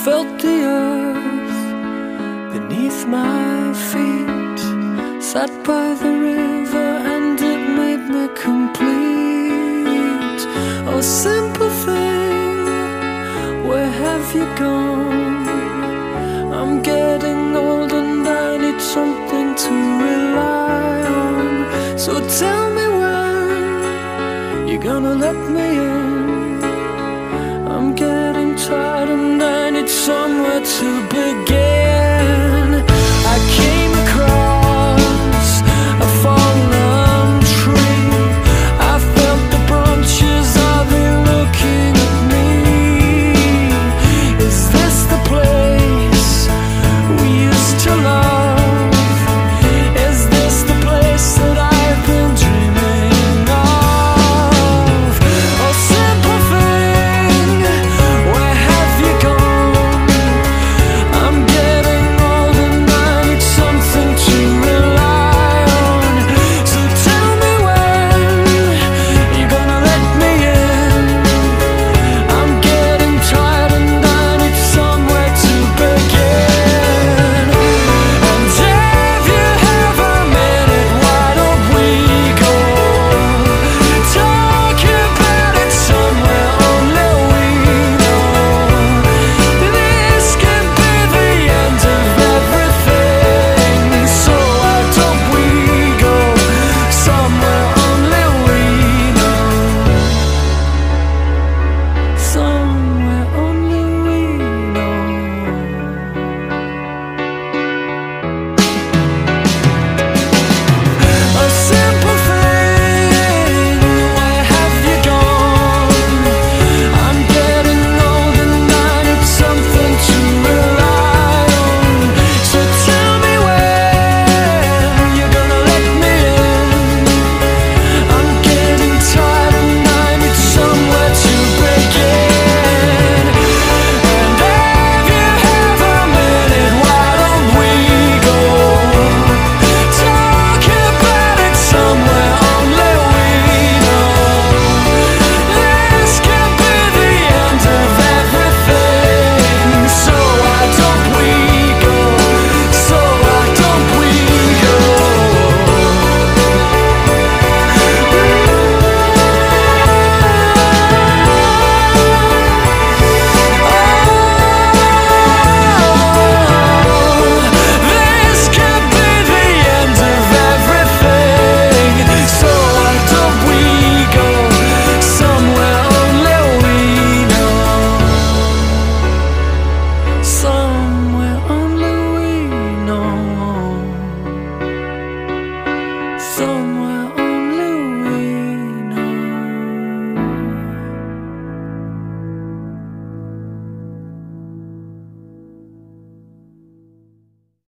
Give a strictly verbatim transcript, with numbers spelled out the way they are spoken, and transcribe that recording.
felt the earth beneath my feet, sat by the river and it made me complete. Oh simple thing, where have you gone? I'm getting old and I need something to rely on. So tell me when you're gonna let me in. I'm getting tired and I need somewhere to begin. I came across a fallen tree. I felt the branches of it looking at me. Is this the place we used to love? Is this the place that I've been dreaming of? Oh simple thing, where have you gone? I'm getting old and I need something to rely on. So tell me when you're gonna let me in. I'm getting tired and I need somewhere to begin. And if you have a minute, why don't we go talk about it somewhere only we know? This could be the end of everything. So why don't we go somewhere only we know? Somewhere only we know. A simple thing, where have you gone? I'm getting old and I need something to rely on. So tell me when you're gonna let me in. I'm getting tired and I need somewhere to begin. And if you have a minute, why don't we go talk about it somewhere only we know? This could be the end of everything. So why don't we go? So why don't we go? This could be the end of everything. So why don't we go somewhere only we know? Somewhere only we know. Somewhere